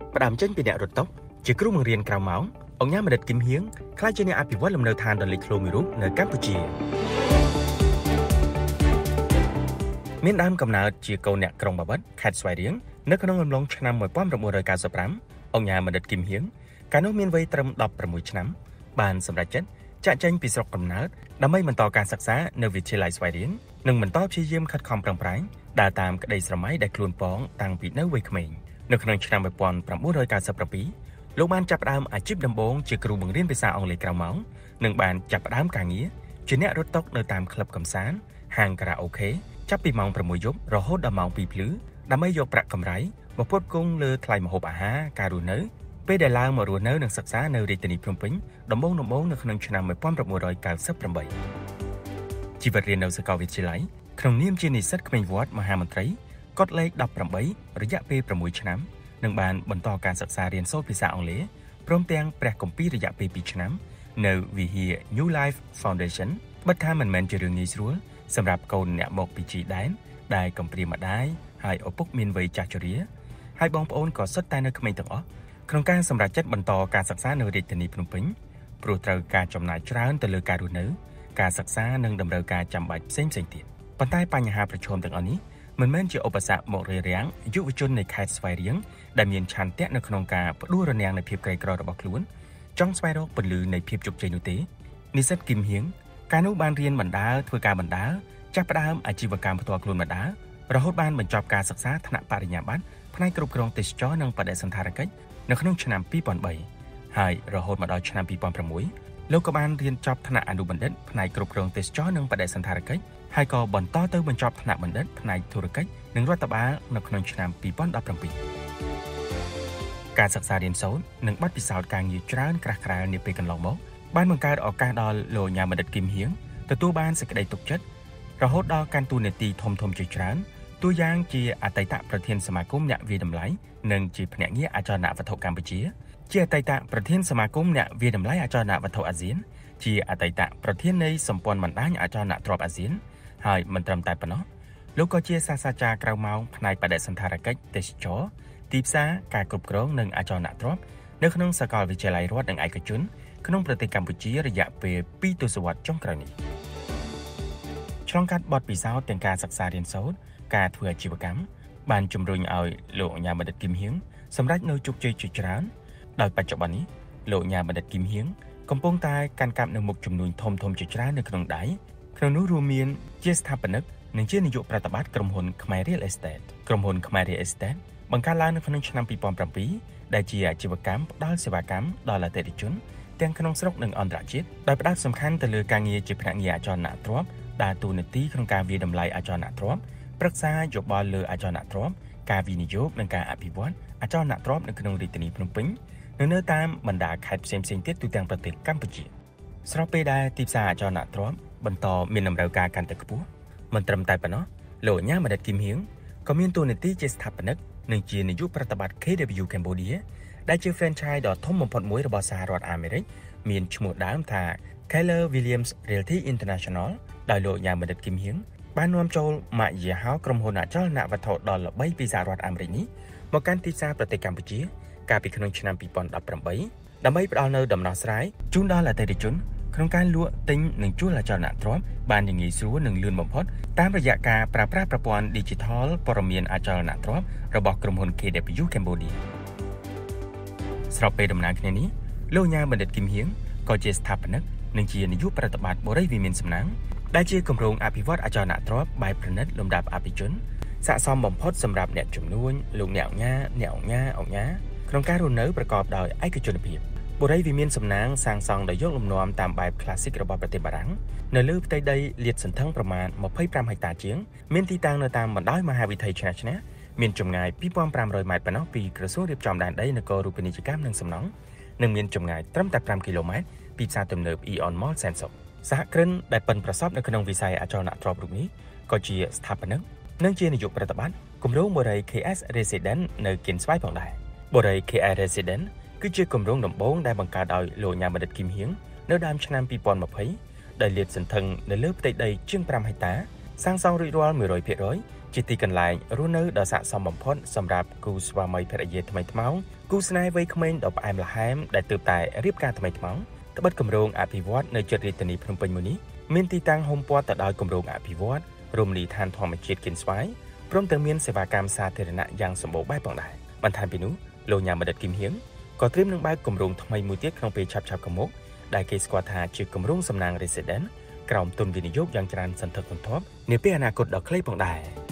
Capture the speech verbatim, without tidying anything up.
ផ្ដើមចេញពីអ្នករត់តុជាគ្រូបង្រៀនក្រៅម៉ោងអង្គញាមដិតគឹមហៀងខ្លាចជាអ្នកអភិវឌ្ឍលំនៅឋានដ៏លេចធ្លោមួយរូបនៅកម្ពុជាមានដើមកំណើតជាកូនអ្នកក្រុងបាវិតខេត្តស្វាយរៀងនៅក្នុងអំឡុងឆ្នាំmột nghìn chín trăm chín mươi lămអង្គញាមដិតគឹមហៀងកាលនោះមានវ័យត្រឹមដប់ប្រាំមួយឆ្នាំបានសម្រេចចិត្តចាក់ចេញពីស្រុកកំណើតដើម្បីបន្តការសិក្សានៅវិទ្យាល័យស្វាយរៀងនិងបន្តព្យាយាមខិតខំប្រឹងប្រែងដើរតាមក្តីស្រមៃដែលខ្លួនប៉ងតាំងពីនៅវ័យក្មេងនៅក្នុងឆ្នាំmột nghìn chín trăm chín mươi bảyលោកបានចាប់ផ្ដើមអាជីពដំបូងជាគ្រូបង្រៀនភាសាអង់គ្លេសក្រៅម៉ោងនិងបានចាប់ផ្ដើមការងារជាអ្នករត់តុនៅតាមក្លឹបកម្សាន្តហាងការ៉ាអូខេចាប់ពីម៉ោងប្រាំមួយយប់រហូតដល់ម៉ោងពីរភ្លឺដើម្បីយកប្រាក់កម្រៃមកផ្គត់ផ្គង់លើថ្លៃម្ហូបអាហារការរស់នៅពេលដែលឡើងមករស់នៅនិងសិក្សានៅរាជធានីភ្នំពេញដំបូងដំបូងនៅក្នុងឆ្នាំmột nghìn chín trăm chín mươi támជីវិតរៀននៅសាកលវិទ្យាល័យក្នុងនាមជានិស្សិតក្មេងវត្តមហាមន្ត្រីកត់លេខដប់ប្រាំបីរយៈពេលប្រាំមួយឆ្នាំនិងបានបន្តការសិក្សារៀនសូត្រភាសាអង់គ្លេសព្រមទាំងព្រះគម្ពីររយៈពេលពីរឆ្នាំនៅវិហារ New Life Foundation បិទថាមិនមែនជារឿងងាយស្រួលសម្រាប់កូនអ្នកមកពីជីដែនដែលកំព្រាម្ដាយហើយឪពុកមានវ័យចាស់ជរាហើយបងប្អូនក៏សុទ្ធតែនៅក្មេងទាំងអស់ក្នុងការសម្រេចចិត្តបន្តការសិក្សានៅរាជធានីភ្នំពេញព្រោះត្រូវការចំណាយច្រើនទៅលើការរស់នៅការសិក្សានិងតម្រូវការចាំបាច់ផ្សេងៗទៀតប៉ុន្តែបញ្ហាប្រឈមទាំងអស់នេះមិនមែនជាឧបសគ្គមករារាំងយុវជននៃខេត្តស្វាយរៀងដែលមានឆន្ទៈនៅក្នុងការផ្ដួលរនាំងនៃភាពក្រីក្ររបស់ខ្លួនចង់ស្វែងរកពន្លឺនៃភាពជោគជ័យនោះទេនិស្សិតគឹមហៀងកាលនោះបានរៀនបណ្ដាលធ្វើការបណ្ដាលចាប់ផ្ដើមអាជីវកម្មផ្ទាល់ខ្លួនម្ដាលរហូតបានបញ្ចប់ការសិក្សាថ្នាក់បរិញ្ញាបត្រផ្នែកគ្រប់គ្រងទេសចរនិងបដិសណ្ឋារកិច្ចនៅក្នុងឆ្នាំពីរពាន់បីហើយរហូតមកដល់ឆ្នាំពីរពាន់ប្រាំមួយលោកក៏បានរៀនចប់ថ្នាក់អនុបណ្ឌិតផ្នែកគ្រប់គ្រងទេសចរនិងបដិសណ្ឋារកិច្ចហើយក៏បន្តទៅបញ្ចប់ថ្នាក់បណ្ឌិតផ្នែកធុរកិច្ចនិងរដ្ឋបាលនៅក្នុងឆ្នាំពីរពាន់ដប់ប្រាំពីរការសិក្សារៀនសូត្រនិងបទពិសោធន៍ការងារច្រើនក្រាស់ក្រែលនាពេលកន្លងមកបានបង្កើតឱកាសដល់លោកញ៉ាមដិតគឹមហៀងទទួលបានសេចក្តីទុកចិត្តរហូតដល់កាន់តួនាទីធំធំជាច្រើនតួយ៉ាងជាអតីតប្រធានសមាគមអ្នកវិតម្លៃនិងជាភ្នាក់ងារអចលនវត្ថុកម្ពុជាជាអតីតប្រធានសមាគមអ្នកវិតម្លៃអចលនវត្ថុអាស៊ានជាអតីតប្រធាននៃសម្ព័ន្ធបណ្ដាញអចលនទ្រព្យអាស៊ានហើយមិនត្រឹមតែប៉ុណ្ណោះលោកក៏ជាសាស្ត្រាចារ្យក្រៅម៉ោងផ្នែកបដិសណ្ឋារកិច្ចទេសចរទីផ្សារការគ្រប់គ្រងនិងអចលនទ្រព្យនៅក្នុងសាកលវិទ្យាល័យរដ្ឋនិងឯកជនក្នុងប្រទេសកម្ពុជារយៈពេលពីរទសវត្សរ៍ចុងក្រោយនេះឆ្លងកាត់បទពិសោធន៍ទាំងការសិក្សារៀនសូត្រការធ្វើអាជីវកម្មបានជំរុញឲ្យលោកញ៉ាមដិតគឹមហៀងសម្រេចនូវជោគជ័យជាច្រើនដោយបច្ចុប្បន្ននេះលោកញ៉ាមដិតគឹមហៀងកំពុងតែកាន់កាប់នៅមុខជំនួញធំធំជាច្រើននៅក្នុងដៃក្នុងនោះរួមមានជាស្ថាបនិកនិងជានាយកប្រតិបត្តិក្រុមហ៊ុនខ្មែរ Real Estate ក្រុមហ៊ុនខ្មែរ Real Estate បង្កើតឡើងនៅក្នុងឆ្នាំពីរពាន់ប្រាំពីរដែលជាអាជីវកម្មផ្ដល់សេវាកម្មដល់អតិថិជនទាំងក្នុងស្រុកនិងអន្តរជាតិដោយផ្ដោតសំខាន់ទៅលើការងារជាភ្នាក់ងារអចលនទ្រព្យដើរតួនាទីក្នុងការវាយតម្លៃអចលនទ្រព្យប្រឹក្សាយោបល់លើអចលនទ្រព្យការវិនិយោគនិងការអភិវឌ្ឍអចលនទ្រព្យនៅក្នុងរាជធានីភ្នំពេញនិងនៅតាមបណ្ដាខេត្តផ្សេងៗទៀតទូទាំងប្រទេសកម្ពុជាស្របពេលដែលទីផ្សារអចលនទ្រព្យបន្តមានតម្រូវការកាន់តែខ្ពស់មិនត្រឹមតែប៉ុណ្ណោះលោកញ៉ាមដិតគឹមហៀងក៏មានតួនាទីជាស្ថាបនិកនិងជានាយកប្រតិបត្តិ K W Cambodia ដែលជា franchise ដ៏ធំបំផុតមួយរបស់សហរដ្ឋអាមេរិកមានឈ្មោះដើមថា Keller Williams Realty International ដោយលោកញ៉ាមដិតគឹមហៀងបាននាំចូលម៉ាកយីហោក្រុមហ៊ុនអចលនវត្ថុដ៏ល្បីពីសហរដ្ឋអាមេរិកនេះមកកាន់ទីផ្សារប្រទេសកម្ពុជាកាលពីក្នុងឆ្នាំពីរពាន់ដប់ប្រាំបីដើម្បីផ្ដល់នូវដំណោះស្រាយជូនដល់អតិថិជនក្នុងការលក់ទិញនិងជួលអចលនទ្រព្យបានយ៉ាងងាយស្រួលនិងលឿនបំផុតតាមរយៈការប្រើប្រាស់ប្រព័ន្ធ Digital ព័ត៌មានអចលនទ្រព្យរបស់ក្រុមហ៊ុន K W Cambodia ស្របពេលដំណើរគ្នានេះលោកញ៉ាមដិតគឹមហៀងក៏ជាស្ថាបនិកនិងជានាយកប្រតិបត្តិបូរីវិមានសំណាងដែលជាគម្រោងអភិវឌ្ឍអចលនទ្រព្យបែបប្រណិតលំដាប់អភិជនស័ក្តិសមបំផុតសម្រាប់អ្នកជំនួញលោកអ្នកអង្គការអ្នកអង្គការអង្គការក្នុងការរស់នៅប្រកបដោយឯកជនភាពបូរីវិមានសំណាងសាងសង់ដោយយកលំនាំតាមបែប Classic របស់ប្រទេសបារាំងនៅលើផ្ទៃដីលាតសន្ធឹងប្រមាណម្ភៃប្រាំហិកតាជាងមានទីតាំងនៅតាមបណ្ដោយមហាវិថីឆ្នះឆ្នះមានចម្ងាយពីរពាន់ប្រាំរយម៉ែត្រប៉ុណ្ណោះពីក្រសួងរៀបចំដែនដីនគររូបនីយកម្មនិងសំណង់និងមានចម្ងាយត្រឹមតែប្រាំគីឡូម៉ែត្រពីផ្សារទំនើប Eon Mall សែនសុខសហគ្រិនដែលប៉ិនប្រសពនៅក្នុងវិស័យអចលនទ្រព្យរូបនេះក៏ជាស្ថាបនិកនិងជានាយកប្រតិបត្តិគម្រោងបូរី K S Residence នៅគៀនស្វាយផងដែរបូរី K S Residence គឺជាគម្រោងដំបូងដែលបង្កើតដោយលោកញ៉ាមដិតគឹមហៀងនៅដើមឆ្នាំពីរពាន់ម្ភៃដែលលាតសន្ធឹងនៅលើផ្ទៃដីជាងប្រាំហិកតាសាងសង់រួចរាល់មួយរយភាគរយជាទីកន្លែងរស់នៅដ៏ស័ក្តិសមបំផុតសម្រាប់គូស្វាមីភរិយាថ្មីថ្មោងគូស្នេហ៍វ័យក្មេងដ៏ផ្អែមល្ហែមដែលទើបតែរៀបការថ្មីថ្មោងត្បិតគម្រោងអភិវឌ្ឍនៅជិតរាជធានីភ្នំពេញមួយនេះមានទីតាំងហុំព័ទ្ធទៅដោយគម្រោងអភិវឌ្ឍរមណីយដ្ឋានធម្មជាតិគិនស្វាយព្រមទាំងមានសេវាកម្មសាធារណៈយ៉ាងសម្បូរបែបផងដែរបន្ថែមពីនោះលោកញ៉ាំបណ្ឌិតគឹមហៀងក៏ត្រៀមនឹងបើកគម្រោងថ្មីមួយទៀតក្នុងពេលឆាប់ៗខាងមុខដែលគេស្គាល់ថាជាគម្រោងសំណាង Resident ក្រោមទុនវិនិយោគយ៉ាងច្រើនសន្ធឹកសន្ធាប់នាពេលអនាគតដ៏ខ្លីផងដែរ